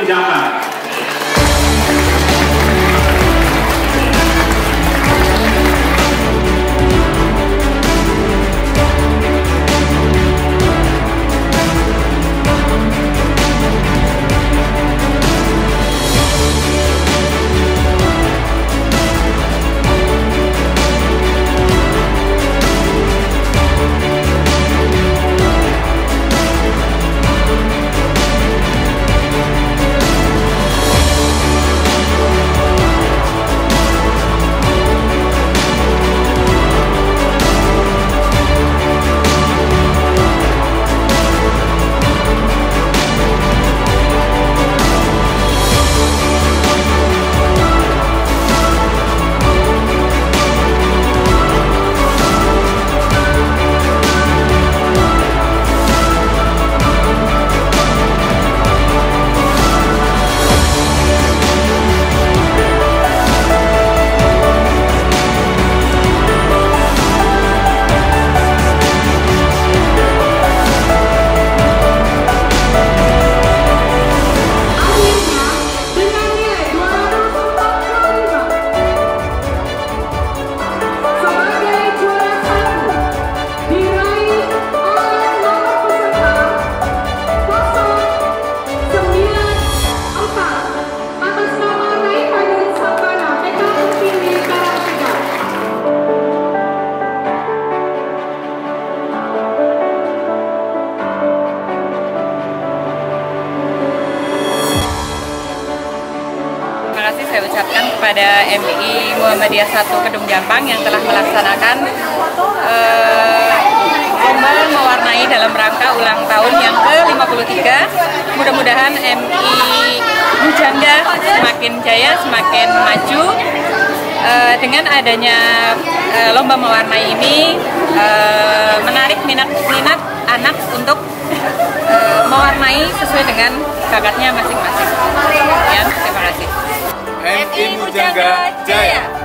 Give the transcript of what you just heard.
Jampang. Saya ucapkan kepada MI Muhammadiyah 1 Kedung Jampang yang telah melaksanakan lomba mewarnai dalam rangka ulang tahun yang ke-53. Mudah-mudahan MI Bujangga semakin jaya, semakin maju. Dengan adanya lomba mewarnai ini menarik minat anak untuk mewarnai sesuai dengan bakatnya masing-masing. Ya, terima kasih. MI Bujangga Jaya.